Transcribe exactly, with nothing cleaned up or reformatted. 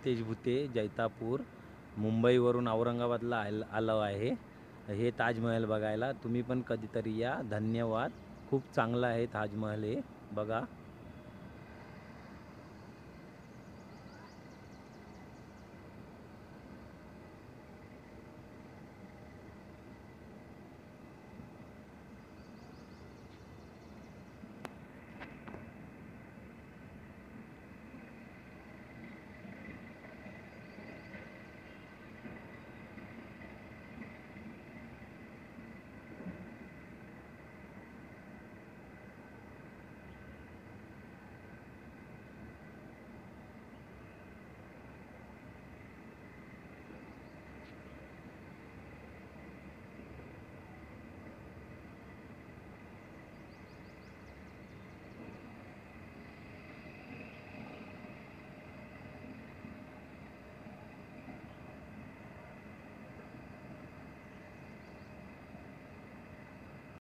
तेज भुते जैतापूर मुंबईवरून औरंगाबादला आल आलो आहे हे ताजमहल बघायला. तुम्ही पण कधीतरी या. धन्यवाद. खूप चांगला आहे ताजमहल हे बघा.